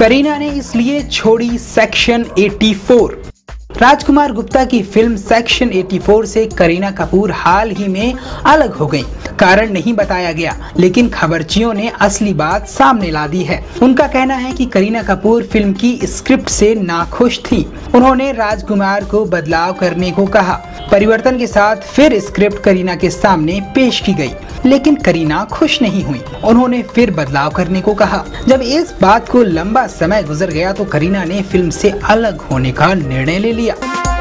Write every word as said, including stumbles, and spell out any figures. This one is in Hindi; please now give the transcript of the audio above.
करीना ने इसलिए छोड़ी सेक्शन चौरासी। राजकुमार गुप्ता की फिल्म सेक्शन चौरासी से करीना कपूर हाल ही में अलग हो गईं। कारण नहीं बताया गया, लेकिन खबरचियों ने असली बात सामने ला दी है। उनका कहना है कि करीना कपूर फिल्म की स्क्रिप्ट से नाखुश थी। उन्होंने राजकुमार को बदलाव करने को कहा। परिवर्तन के साथ फिर स्क्रिप्ट करीना के सामने पेश की गई, लेकिन करीना खुश नहीं हुई। उन्होंने फिर बदलाव करने को कहा। जब इस बात को लंबा समय गुजर गया तो करीना ने फिल्म से अलग होने का निर्णय ले लिया।